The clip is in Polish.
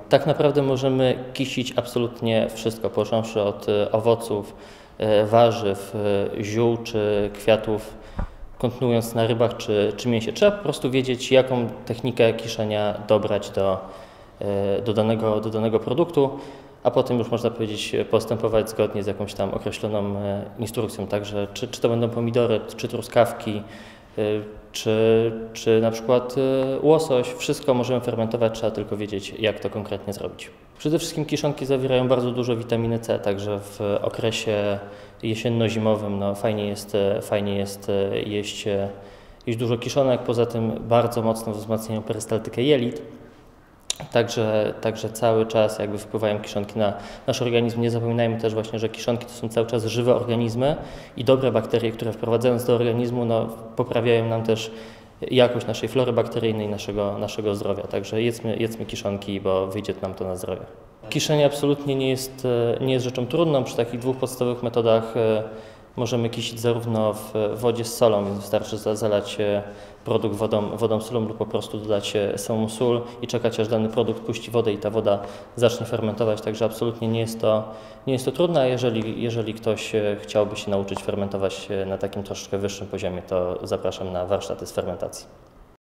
Tak naprawdę możemy kisić absolutnie wszystko, począwszy od owoców, warzyw, ziół czy kwiatów, kontynuując na rybach czy mięsie. Trzeba po prostu wiedzieć, jaką technikę kiszenia dobrać do danego produktu, a potem już można powiedzieć postępować zgodnie z jakąś tam określoną instrukcją. Także czy to będą pomidory, czy truskawki, czy na przykład łosoś, wszystko możemy fermentować, trzeba tylko wiedzieć, jak to konkretnie zrobić. Przede wszystkim kiszonki zawierają bardzo dużo witaminy C, także w okresie jesienno-zimowym fajnie jest jeść dużo kiszonek, poza tym bardzo mocno wzmacniają perystaltykę jelit. Także cały czas jakby wpływają kiszonki na nasz organizm. Nie zapominajmy też właśnie, że kiszonki to są cały czas żywe organizmy i dobre bakterie, które wprowadzając do organizmu poprawiają nam też jakość naszej flory bakteryjnej, naszego zdrowia. Także jedzmy kiszonki, bo wyjdzie nam to na zdrowie. Kiszenie absolutnie nie jest rzeczą trudną. Przy takich dwóch podstawowych metodach możemy kisić zarówno w wodzie z solą, więc wystarczy zalać produkt wodą solą lub po prostu dodać samą sól i czekać, aż dany produkt puści wodę i ta woda zacznie fermentować. Także absolutnie nie jest to trudne, a jeżeli ktoś chciałby się nauczyć fermentować na takim troszeczkę wyższym poziomie, to zapraszam na warsztaty z fermentacji.